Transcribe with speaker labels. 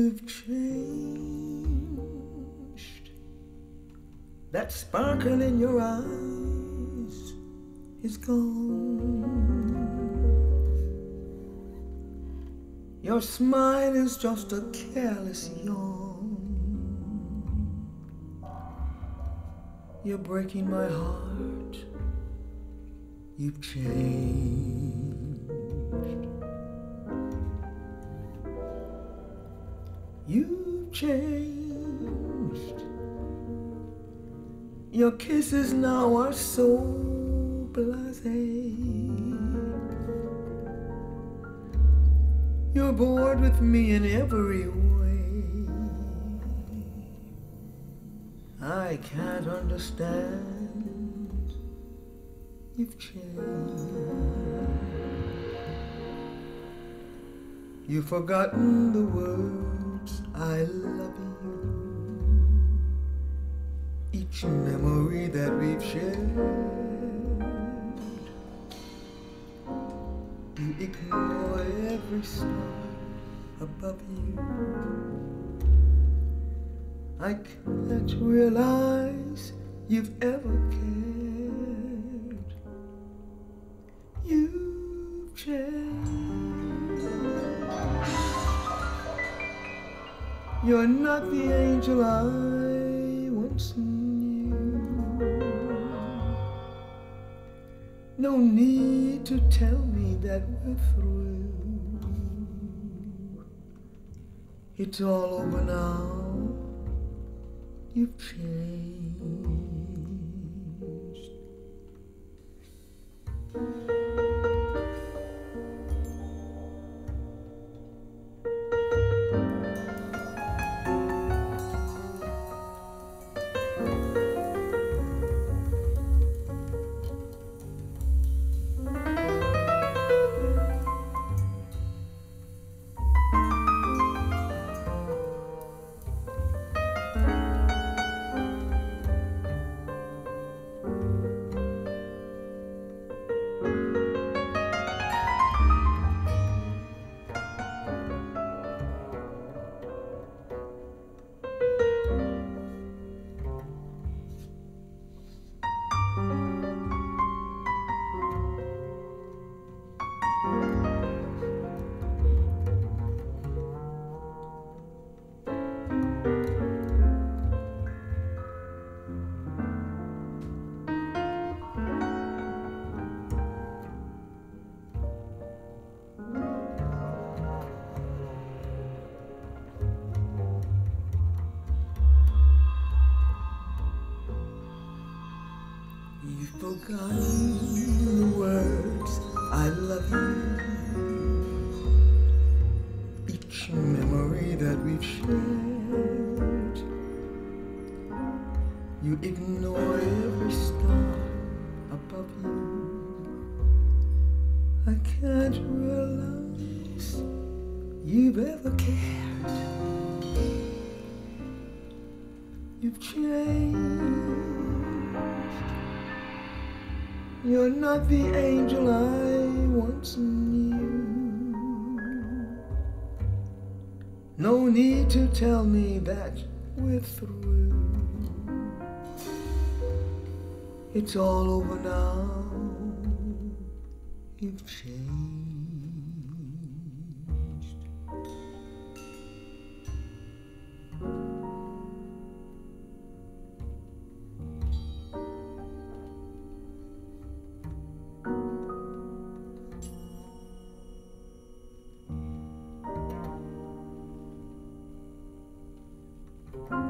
Speaker 1: You've changed. That sparkle in your eyes is gone. Your smile is just a careless yawn. You're breaking my heart. You've changed. You've changed. Your kisses now are so blasé. You're bored with me in every way. I can't understand. You've changed. You've forgotten the words I love you. Each memory that we've shared. You ignore every star above you. I can't realize you've ever cared. You've changed. You're not the angel I once knew. No need to tell me that we're through. It's all over now. You've changed. You've forgotten the words I love you. Each memory that we've shared. You ignore every star above you. I can't realize you've ever cared. You've changed. You're not the angel I once knew. No need to tell me that we're through. It's all over now. You've changed.